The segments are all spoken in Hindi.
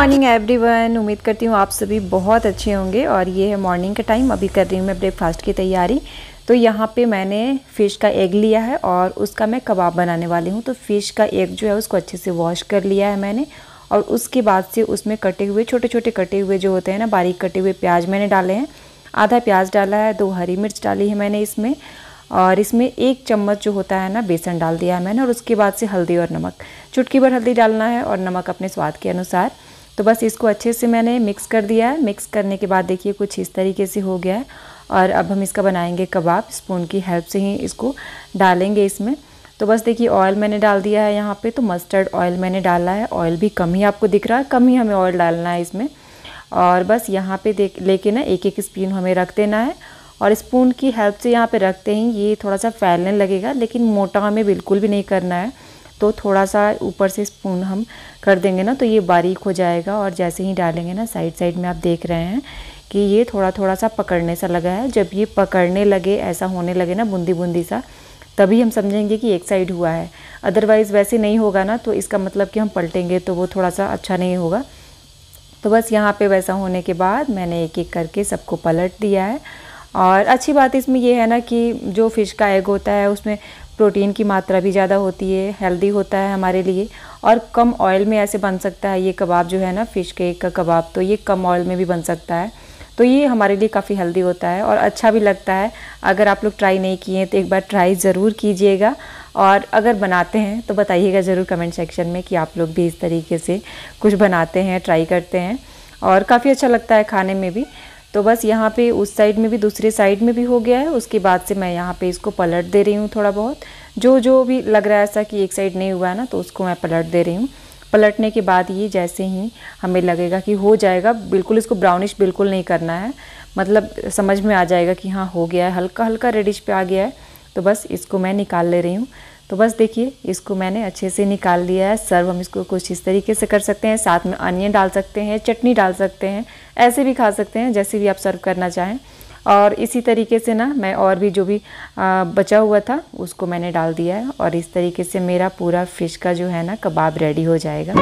Morning everyone. उम्मीद करती हूँ आप सभी बहुत अच्छे होंगे। और ये है मॉर्निंग का टाइम। अभी कर रही हूँ मैं ब्रेकफास्ट की तैयारी। तो यहाँ पे मैंने फ़िश का एग लिया है और उसका मैं कबाब बनाने वाली हूँ। तो फ़िश का एग जो है उसको अच्छे से वॉश कर लिया है मैंने। और उसके बाद से उसमें कटे हुए छोटे छोटे कटे हुए जो होते हैं ना, बारीक कटे हुए प्याज मैंने डाले हैं। आधा प्याज डाला है, 2 हरी मिर्च डाली है मैंने इसमें। और इसमें 1 चम्मच जो होता है ना बेसन डाल दिया है मैंने। और उसके बाद से हल्दी और नमक, चुटकी भर हल्दी डालना है और नमक अपने स्वाद के अनुसार। तो बस इसको अच्छे से मैंने मिक्स कर दिया है। मिक्स करने के बाद देखिए कुछ इस तरीके से हो गया है। और अब हम इसका बनाएंगे कबाब। स्पून की हेल्प से ही इसको डालेंगे इसमें। तो बस देखिए ऑयल मैंने डाल दिया है यहाँ पे। तो मस्टर्ड ऑयल मैंने डाला है। ऑयल भी कम ही आपको दिख रहा है, कम ही हमें ऑयल डालना है इसमें। और बस यहाँ पे देख लेके ना एक स्पून हमें रख देना है। और स्पून की हेल्प से यहाँ पे रखते ही ये थोड़ा सा फैलने लगेगा, लेकिन मोटा हमें बिल्कुल भी नहीं करना है। तो थोड़ा सा ऊपर से स्पून हम कर देंगे ना तो ये बारीक हो जाएगा। और जैसे ही डालेंगे ना, साइड साइड में आप देख रहे हैं कि ये थोड़ा थोड़ा सा पकड़ने सा लगा है। जब ये पकड़ने लगे, ऐसा होने लगे ना बूंदी बूंदी सा, तभी हम समझेंगे कि एक साइड हुआ है। अदरवाइज़ वैसे नहीं होगा ना तो इसका मतलब कि हम पलटेंगे तो वो थोड़ा सा अच्छा नहीं होगा। तो बस यहाँ पे वैसा होने के बाद मैंने एक एक करके सबको पलट दिया है। और अच्छी बात इसमें ये है ना कि जो फ़िश का एग होता है उसमें प्रोटीन की मात्रा भी ज़्यादा होती है, हेल्दी होता है हमारे लिए। और कम ऑयल में ऐसे बन सकता है ये कबाब जो है ना, फ़िश के एग का कबाब। तो ये कम ऑयल में भी बन सकता है। तो ये हमारे लिए काफ़ी हेल्दी होता है और अच्छा भी लगता है। अगर आप लोग ट्राई नहीं किए तो एक बार ट्राई ज़रूर कीजिएगा। और अगर बनाते हैं तो बताइएगा ज़रूर कमेंट सेक्शन में कि आप लोग भी इस तरीके से कुछ बनाते हैं, ट्राई करते हैं। और काफ़ी अच्छा लगता है खाने में भी। तो बस यहाँ पे उस साइड में भी, दूसरे साइड में भी हो गया है। उसके बाद से मैं यहाँ पे इसको पलट दे रही हूँ थोड़ा बहुत। जो भी लग रहा है ऐसा कि एक साइड नहीं हुआ है ना, तो उसको मैं पलट दे रही हूँ। पलटने के बाद ये जैसे ही हमें लगेगा कि हो जाएगा, बिल्कुल इसको ब्राउनिश बिल्कुल नहीं करना है, मतलब समझ में आ जाएगा कि हाँ हो गया है, हल्का हल्का रेडिश पे आ गया है। तो बस इसको मैं निकाल ले रही हूँ। तो बस देखिए इसको मैंने अच्छे से निकाल लिया है। सर्व हम इसको कुछ इस तरीके से कर सकते हैं। साथ में अनियन डाल सकते हैं, चटनी डाल सकते हैं, ऐसे भी खा सकते हैं, जैसे भी आप सर्व करना चाहें। और इसी तरीके से ना मैं और भी जो भी बचा हुआ था उसको मैंने डाल दिया है। और इस तरीके से मेरा पूरा फ़िश का जो है ना कबाब रेडी हो जाएगा।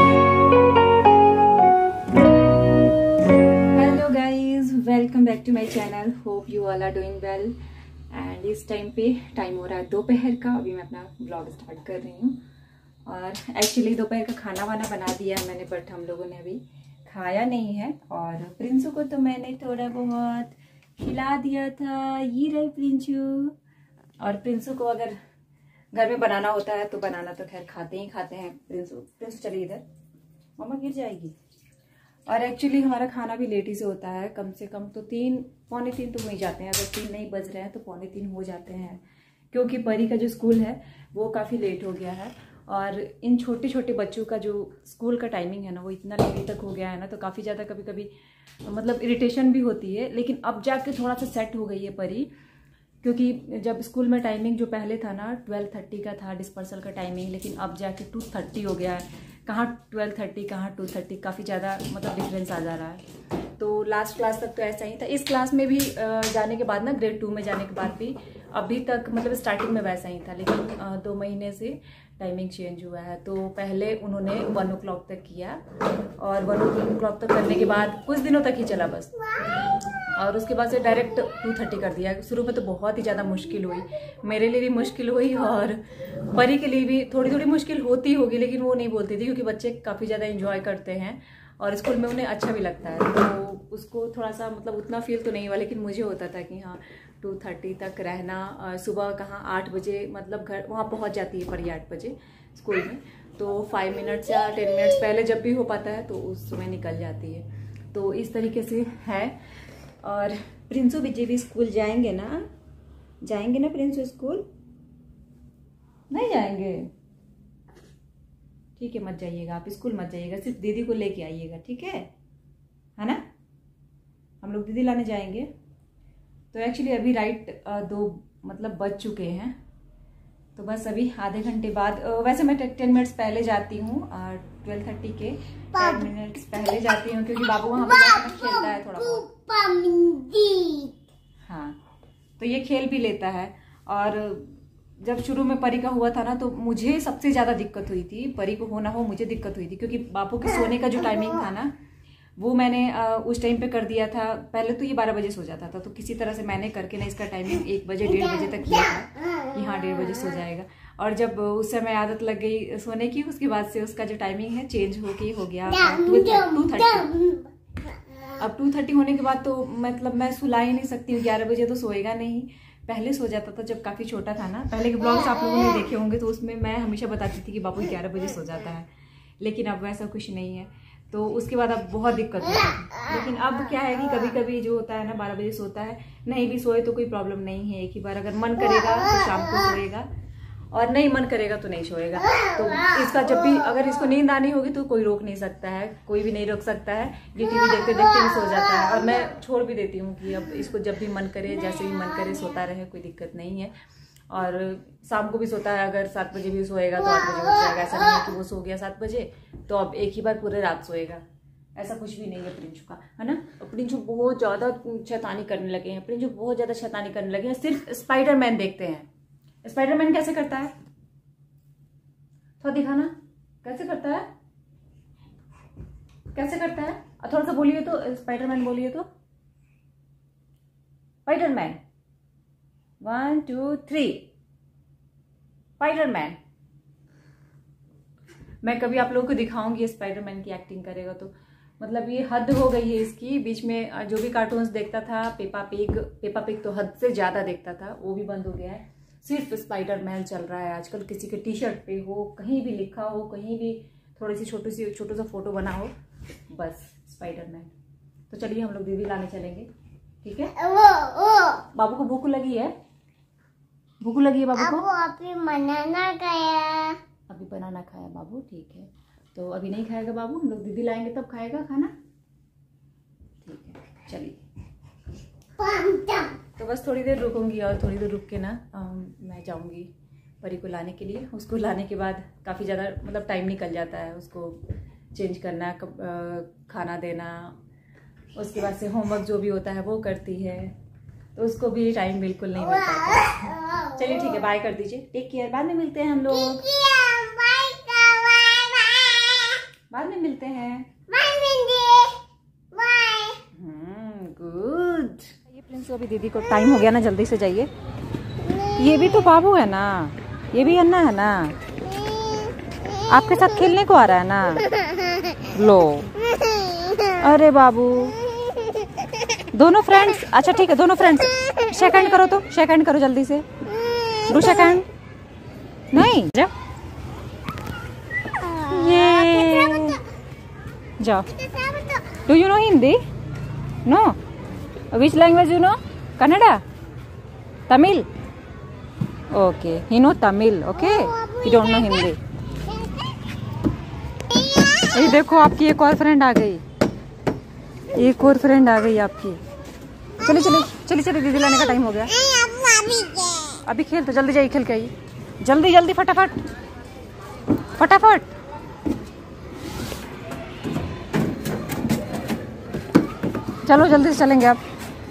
Hello guys, welcome back to my channel. Hope you all are doing well. And इस टाइम हो रहा है दोपहर का। अभी मैं अपना व्लॉग स्टार्ट कर रही हूँ। और एक्चुअली दोपहर का खाना वाना बना दिया है मैंने, बट हम लोगों ने अभी खाया नहीं है। और प्रिंसू को तो मैंने थोड़ा बहुत खिला दिया था। ये रहे प्रिंसू। और प्रिंसू को अगर घर में बनाना होता है तो बनाना तो खैर खाते हैं। प्रिंसू चलिए इधर, मम्मा गिर जाएगी। और एक्चुअली हमारा खाना भी लेट ही से होता है। कम से कम तो 3, पौने 3 तो हो ही जाते हैं। अगर 3 नहीं बज रहे हैं तो पौने 3 हो जाते हैं, क्योंकि परी का जो स्कूल है वो काफ़ी लेट हो गया है। और इन छोटे छोटे बच्चों का जो स्कूल का टाइमिंग है ना, वो इतना लेट तक हो गया है ना, तो काफ़ी ज़्यादा कभी कभी मतलब इरिटेशन भी होती है। लेकिन अब जाके थोड़ा सा सेट हो गई है परी, क्योंकि जब स्कूल में टाइमिंग जो पहले था ना 12:30 का था डिस्पर्सल का टाइमिंग, लेकिन अब जाके 2:30 हो गया है। कहाँ 12:30, कहाँ 2:30, काफ़ी ज़्यादा मतलब डिफरेंस आ जा रहा है। तो लास्ट क्लास तक तो ऐसा ही था। इस क्लास में भी जाने के बाद ना, ग्रेड 2 में जाने के बाद भी अभी तक मतलब स्टार्टिंग में वैसा ही था। लेकिन 2 महीने से टाइमिंग चेंज हुआ है। तो पहले उन्होंने 1 o'clock तक किया, और 1 o'clock तक करने के बाद कुछ दिनों तक ही चला बस। और उसके बाद से डायरेक्ट 2:30 कर दिया। शुरू में तो बहुत ही ज़्यादा मुश्किल हुई, मेरे लिए भी मुश्किल हुई और परी के लिए भी थोड़ी थोड़ी मुश्किल होती होगी, लेकिन वो नहीं बोलती थी क्योंकि बच्चे काफ़ी ज़्यादा एंजॉय करते हैं और स्कूल में उन्हें अच्छा भी लगता है। तो उसको थोड़ा सा मतलब उतना फील तो नहीं हुआ, लेकिन मुझे होता था कि हाँ 2:30 तक रहना। सुबह कहाँ 8 बजे मतलब घर वहाँ पहुँच जाती है परी 8 बजे स्कूल में। तो 5 मिनट्स या 10 मिनट्स पहले जब भी हो पाता है तो उस समय निकल जाती है। तो इस तरीके से है। और प्रिंसू विजय भी स्कूल जाएंगे ना प्रिंसू स्कूल नहीं जाएंगे? ठीक है, मत जाइएगा आप स्कूल, मत जाइएगा, सिर्फ दीदी को लेके आइएगा, ठीक है ना? हम लोग दीदी लाने जाएंगे। तो एक्चुअली अभी राइट 2 मतलब बज चुके हैं। तो बस अभी आधे घंटे बाद, वैसे मैं 10 मिनट्स पहले जाती हूँ, 12:30 के 10 मिनट्स पहले जाती हूँ, क्योंकि बाबू वहाँ पर खेलता है थोड़ा बहुत। हाँ, तो ये खेल भी लेता है। और जब शुरू में परी का हुआ था ना, तो मुझे सबसे ज़्यादा दिक्कत हुई थी। परी को हो ना हो मुझे दिक्कत हुई थी, क्योंकि बापू के सोने का जो टाइमिंग था ना, वो मैंने उस टाइम पे कर दिया था। पहले तो ये 12 बजे सो जाता था, तो किसी तरह से मैंने करके ना इसका टाइमिंग 1 बजे 1:30 बजे तक किया था कि हाँ 1:30 बजे सो जाएगा। और जब उस समय आदत लग गई सोने की, उसके बाद से उसका जो टाइमिंग है चेंज हो गया 2:30। अब 2:30 होने के बाद तो मतलब मैं सुला ही नहीं सकती हूँ, 11 बजे तो सोएगा नहीं। पहले सो जाता था जब काफ़ी छोटा था ना, पहले के ब्लॉग्स आप लोगों ने देखे होंगे, तो उसमें मैं हमेशा बताती थी कि बाबू 11 बजे सो जाता है, लेकिन अब वैसा कुछ नहीं है। तो उसके बाद अब बहुत दिक्कत होती है। लेकिन अब क्या है कि कभी कभी जो होता है ना 12 बजे सोता है, नहीं भी सोए तो कोई प्रॉब्लम नहीं है। एक ही बार अगर मन करेगा तो शाम को सोएगा, और नहीं मन करेगा तो नहीं सोएगा। तो इसका जब भी अगर इसको नींद आनी होगी तो कोई रोक नहीं सकता है, कोई भी नहीं रोक सकता है। ये टीवी देखते देखते भी सो जाता है, और मैं छोड़ भी देती हूँ कि अब इसको जब भी मन करे, जैसे भी मन करे सोता रहे, कोई दिक्कत नहीं है। और शाम को भी सोता है, अगर 7 बजे भी सोएगा तो 8 बजे उठ जाएगा। ऐसा नहीं है कि वो सो गया 7 बजे तो अब एक ही बार पूरे रात सोएगा, ऐसा कुछ भी नहीं है प्रिंचू का, है ना। प्रिंचू बहुत ज्यादा शैतानी करने लगे हैं, प्रिंचू बहुत ज्यादा शैतानी करने लगे हैं। सिर्फ स्पाइडरमैन देखते हैं। स्पाइडरमैन कैसे करता है, थोड़ा दिखाना, कैसे करता है, कैसे करता है। थोड़ा सा बोलिए तो, स्पाइडरमैन बोलिए तो, स्पाइडरमैन 1 2 3 स्पाइडरमैन। मैं कभी आप लोगों को दिखाऊंगी स्पाइडरमैन की एक्टिंग करेगा तो, मतलब ये हद हो गई है इसकी। बीच में जो भी कार्टून्स देखता था, पेपा पिग तो हद से ज्यादा देखता था, वो भी बंद हो गया है। सिर्फ स्पाइडरमैन चल रहा है आजकल। किसी के टी शर्ट पे हो, कहीं भी लिखा हो, कहीं भी थोड़ी सी छोटा सा फोटो बना हो, बस स्पाइडरमैन। तो चलिए हम लोग दीदी लाने चलेंगे, ठीक है। बाबू को भूख लगी है, भूख लगी है बाबू को। अभी बनाना खाया, अभी बनाना खाया बाबू, ठीक है। तो अभी नहीं खाएगा बाबू, हम लोग दीदी लाएंगे तब खाएगा खाना, ठीक है। चलिए तो बस थोड़ी देर रुकूंगी, और थोड़ी देर रुक के ना मैं जाऊंगी परी को लाने के लिए। उसको लाने के बाद काफ़ी ज़्यादा मतलब टाइम निकल जाता है, उसको चेंज करना, खाना देना, उसके बाद से होमवर्क जो भी होता है वो करती है, तो उसको भी टाइम बिल्कुल नहीं मिल पाता। चलिए ठीक है, बाय कर दीजिए, टेक केयर, बाद में मिलते हैं हम लोग, बाद में मिलते हैं, गुड। ये प्रिंस अभी दीदी को टाइम हो गया ना, जल्दी से जाइए। ये भी तो बाबू है ना, ये भी अन्ना है ना, आपके साथ खेलने को आ रहा है ना। लो, अरे बाबू, दोनों फ्रेंड्स, अच्छा ठीक है, दोनों फ्रेंड्स शेक हैंड करो, तो शेक हैंड करो जल्दी से, डू शेक हैंड। नहीं जा, ये जाओ। Do you know Hindi? No. Which language you know? Kannada? Tamil? Okay, he know Tamil, okay? He don't know Hindi. ये देखो आपकी एक और फ्रेंड आ गई, एक और फ्रेंड आ गई आपकी। चलिए चलिए चलिए चलिए, दीदी लाने का टाइम हो गया। अभी खेल, तो जल्दी जाइए, खेल के आइए, जल्दी जल्दी, फटाफट फटाफट। चलो जल्दी से चलेंगे आप।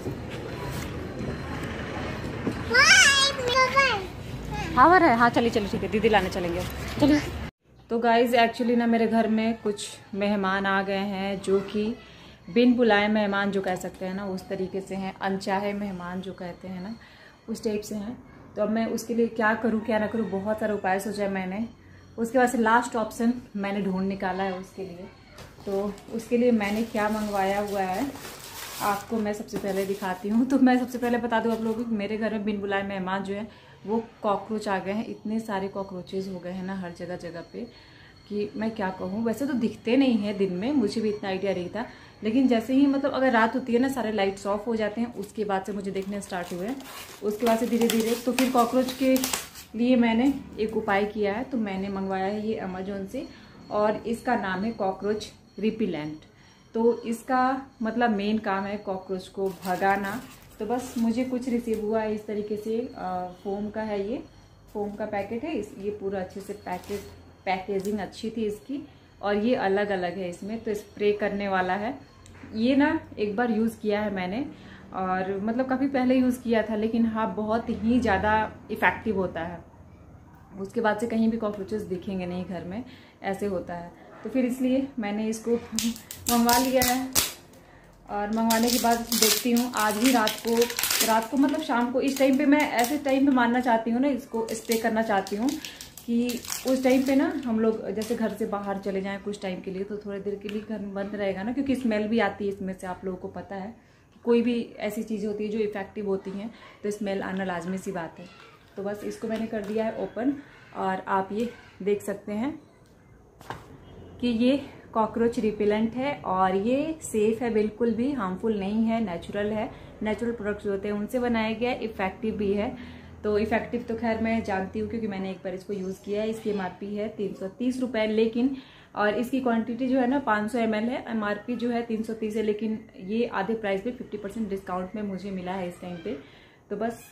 हावर है, हाँ चलिए चलिए ठीक है, दीदी लाने चलेंगे, चलिए। तो गाइज एक्चुअली ना मेरे घर में कुछ मेहमान आ गए हैं, जो कि बिन बुलाए मेहमान जो कह सकते हैं ना, उस तरीके से हैं, अनचाहे मेहमान जो कहते हैं ना, उस टाइप से हैं। तो अब मैं उसके लिए क्या करूँ क्या ना करूँ, बहुत सारा उपाय सोचा है मैंने। उसके बाद से लास्ट ऑप्शन मैंने ढूंढ निकाला है उसके लिए। तो उसके लिए मैंने क्या मंगवाया हुआ है आपको मैं सबसे पहले दिखाती हूँ। तो मैं सबसे पहले बता दूँ आप लोगों को, मेरे घर में बिन बुलाए मेहमान जो है वो कॉकरोच आ गए हैं। इतने सारे कॉकरोचेज हो गए हैं ना हर जगह जगह पे, कि मैं क्या कहूँ। वैसे तो दिखते नहीं हैं दिन में, मुझे भी इतना आइडिया नहीं था, लेकिन जैसे ही मतलब अगर रात होती है ना, सारे लाइट्स ऑफ हो जाते हैं, उसके बाद से मुझे देखने स्टार्ट हुए। उसके बाद से धीरे धीरे तो फिर कॉकरोच के लिए मैंने एक उपाय किया है। तो मैंने मंगवाया है ये अमेजोन से, और इसका नाम है कॉकरोच रिपेलेंट। तो इसका मतलब मेन काम है कॉकरोच को भगाना। तो बस मुझे कुछ रिसीव हुआ है इस तरीके से, फोम का है, ये फोम का पैकेट है। ये पूरा अच्छे से पैकेजिंग अच्छी थी इसकी, और ये अलग अलग है इसमें। तो स्प्रे करने वाला है ये ना, एक बार यूज़ किया है मैंने, और मतलब काफ़ी पहले यूज़ किया था, लेकिन हाँ बहुत ही ज़्यादा इफ़ेक्टिव होता है। उसके बाद से कहीं भी कॉकरोचेस दिखेंगे नहीं घर में, ऐसे होता है। तो फिर इसलिए मैंने इसको मंगवा लिया है। और मंगवाने के बाद देखती हूँ आज ही रात को मतलब शाम को, इस टाइम पे मैं ऐसे टाइम पे मारना चाहती हूँ ना, इसको स्प्रे करना चाहती हूँ कि उस टाइम पे ना हम लोग जैसे घर से बाहर चले जाएं कुछ टाइम के लिए, तो थोड़ी देर के लिए घर बंद रहेगा ना, क्योंकि स्मेल भी आती है इसमें से, आप लोगों को पता है कोई भी ऐसी चीज़ होती है जो इफ़ेक्टिव होती हैं तो स्मेल आना लाजमी सी बात है। तो बस इसको मैंने कर दिया है ओपन, और आप ये देख सकते हैं कि ये कॉकरोच रिपेलेंट है और ये सेफ़ है, बिल्कुल भी हार्मफुल नहीं है, नेचुरल है। नेचुरल प्रोडक्ट्स होते हैं उनसे बनाया गया है, इफ़ेक्टिव भी है। तो इफ़ेक्टिव तो खैर मैं जानती हूँ क्योंकि मैंने एक बार इसको यूज़ किया है। इसकी MRP है 330 रुपये, लेकिन और इसकी क्वांटिटी जो है ना 500 ml है। MRP जो है 330 है, लेकिन ये आधे प्राइस पे 50% डिस्काउंट में मुझे मिला है इस टाइम पे। तो बस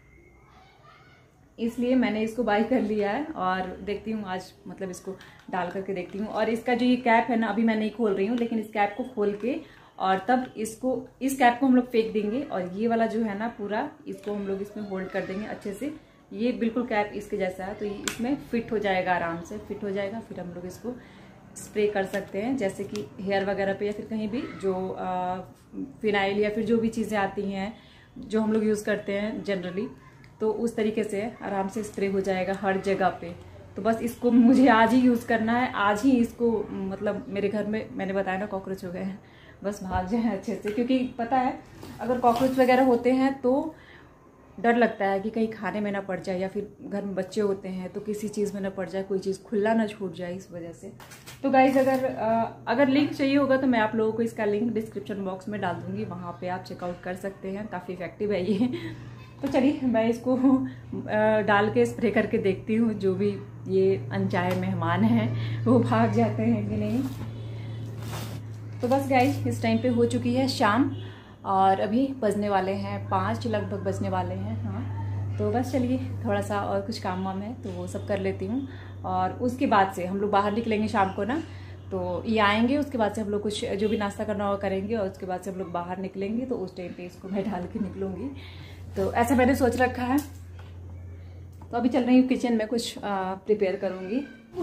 इसलिए मैंने इसको बाय कर लिया है और देखती हूँ आज मतलब इसको डाल करके देखती हूँ। और इसका जो ये कैप है ना, अभी मैं नहीं खोल रही हूँ, लेकिन इस कैप को खोल के और तब इस कैप को हम लोग फेंक देंगे, और ये वाला जो है ना पूरा इसको हम लोग इसमें होल्ड कर देंगे अच्छे से। ये बिल्कुल कैप इसके जैसा है, तो ये इसमें फिट हो जाएगा, आराम से फिट हो जाएगा। फिर हम लोग इसको स्प्रे कर सकते हैं, जैसे कि हेयर वगैरह पे या फिर कहीं भी जो फिनाइल या फिर जो भी चीज़ें आती हैं जो हम लोग यूज़ करते हैं जनरली, तो उस तरीके से आराम से स्प्रे हो जाएगा हर जगह पे। तो बस इसको मुझे आज ही यूज़ करना है, आज ही इसको मतलब मेरे घर में मैंने बताया ना कॉकरोच हो गए हैं, बस भाग जाए अच्छे से। क्योंकि पता है अगर कॉकरोच वगैरह होते हैं तो डर लगता है कि कहीं खाने में ना पड़ जाए, या फिर घर में बच्चे होते हैं तो किसी चीज़ में ना पड़ जाए, कोई चीज़ खुला ना छूट जाए इस वजह से। तो गाइज अगर लिंक चाहिए होगा तो मैं आप लोगों को इसका लिंक डिस्क्रिप्शन बॉक्स में डाल दूँगी, वहाँ पे आप चेकआउट कर सकते हैं। काफ़ी इफेक्टिव है ये। तो चलिए मैं इसको डाल के स्प्रे करके देखती हूँ, जो भी ये अनचाहे मेहमान हैं वो भाग जाते हैं कि नहीं। तो बस गाइज इस टाइम पे हो चुकी है शाम और अभी बजने वाले हैं 5 लगभग बजने वाले हैं। हाँ, तो बस चलिए थोड़ा सा और कुछ काम वाम है तो वो सब कर लेती हूँ, और उसके बाद से हम लोग बाहर निकलेंगे शाम को ना। तो ये आएंगे, उसके बाद से हम लोग कुछ जो भी नाश्ता करना होगा करेंगे, और उसके बाद से हम लोग बाहर निकलेंगे। तो उस टाइम पे इसको मैं डाल के निकलूँगी, तो ऐसा मैंने सोच रखा है। तो अभी चल रही हूँ किचन में, कुछ प्रिपेयर करूँगी।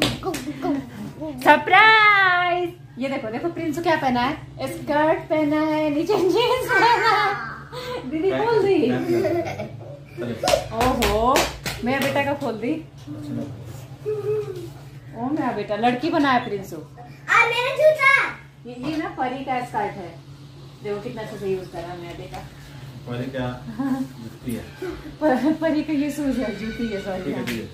सरप्राइज! ये देखो देखो प्रिंस क्या पहना है, स्कर्ट पहना है, नीचे जींस पहना है। दीदी खोल दी। ओहो, मेरा बेटा का खोल दी। ओ मेरा बेटा लड़की बना है प्रिंसू। मेरा जूता ये ना परी का स्कर्ट है, देखो कितना अच्छा से यूज कर रहा है मेरा बेटा। परी क्या जूती है? परी का ये शूज है, जूती है, सॉरी।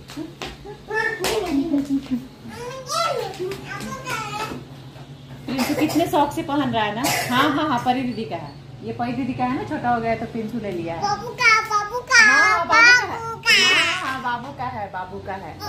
प्रिंसू कितने शौक से पहन रहा है ना। हाँ हाँ हाँ, परी दीदी का है ये, परी दीदी का है ना, छोटा हो गया तो प्रिंसू ले लिया है। बाबू का हाँ, बाबू का है। हाँ, बाबू का है, बाबू का है।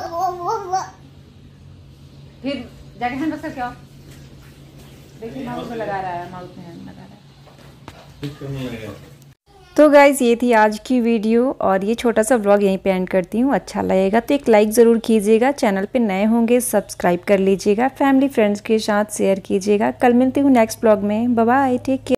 फिर जाके हैंड वॉश करके आओ। देखिए माउथ में लगा रहा है, माउथ में हैंड लगा रहा है। तो गाइज़ ये थी आज की वीडियो, और ये छोटा सा व्लॉग यहीं पे एंड करती हूँ। अच्छा लगेगा तो एक लाइक ज़रूर कीजिएगा, चैनल पे नए होंगे सब्सक्राइब कर लीजिएगा, फैमिली फ्रेंड्स के साथ शेयर कीजिएगा। कल मिलती हूँ नेक्स्ट व्लॉग में। Bye bye, take care.